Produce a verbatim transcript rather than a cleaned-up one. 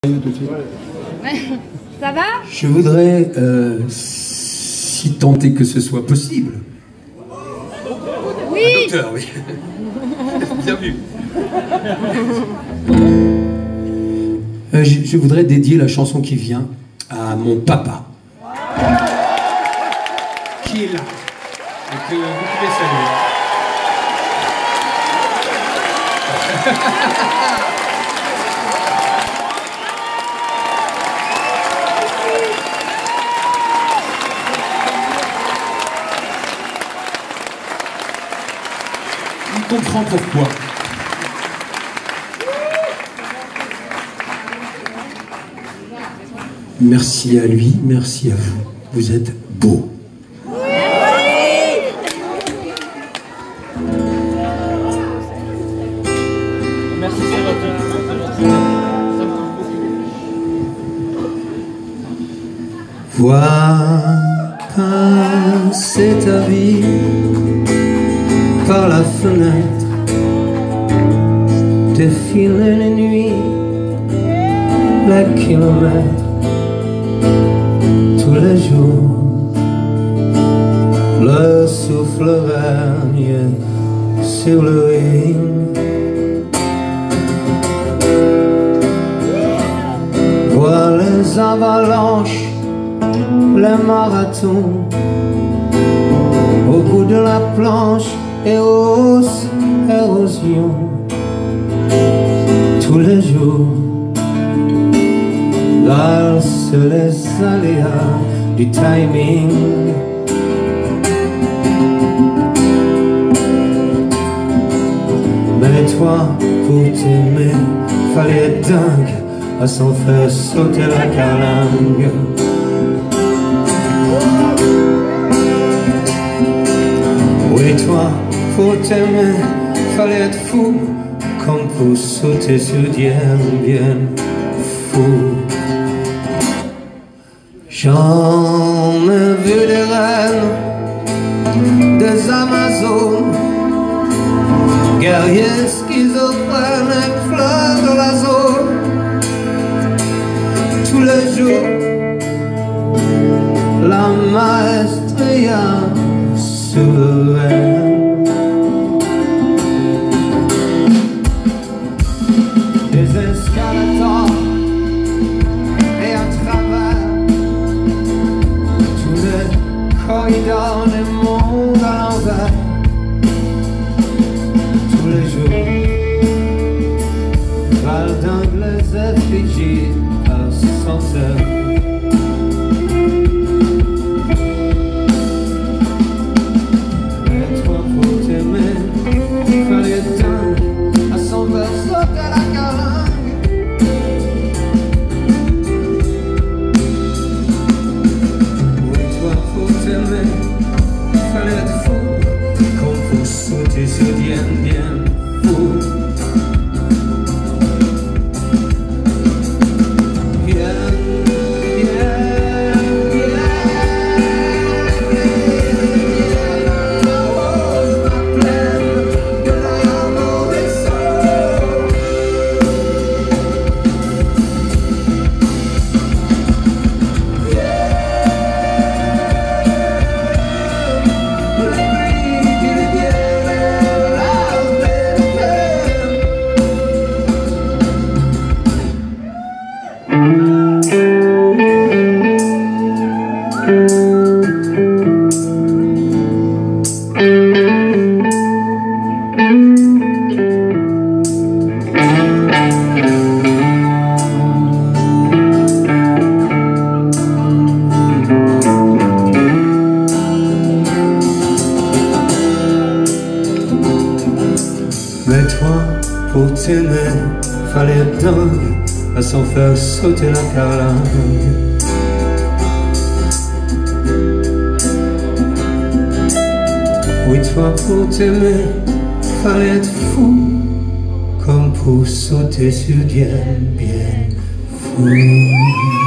Ça va? Je voudrais, euh, si tant est que ce soit possible. Oui. Un docteur, oui. Bien vu. Euh, je, je voudrais dédier la chanson qui vient à mon papa, qui est là, et que vous pouvez saluer. Il comprend pourquoi. Merci à lui, merci à vous. Vous êtes beau. Merci, Vois passer ta vie par la fenêtre, défiler les nuits, les kilomètres, tous les jours, le souffle règne sur le ring. Vois les avalanches, les marathons, au bout de la planche, Éros, érosion, tous les jours, valse les aléas du timing. Mais toi, pour t'aimer, fallait être dingue à s'en faire sauter la calangue. Oui, toi, pour t'aimer, fallait être fou, comme pour sauter sur Dieu, bien fou. J'en ai vu des reines, des Amazones, guerriers schizophrènes et fleurs de la zone. Tous les jours, la maestria souveraine. Des escalators et à travers tous les corridors des mondes à l'envers. Tous les jours, valdingue les effigies à centaines. Se viennent bien fou. Mais toi, pour t'aimer, fallait être dingue à s'en faire sauter la calangue. Oui, toi, pour t'aimer, fallait être fou, comme pour sauter sur Dieu, bien fou.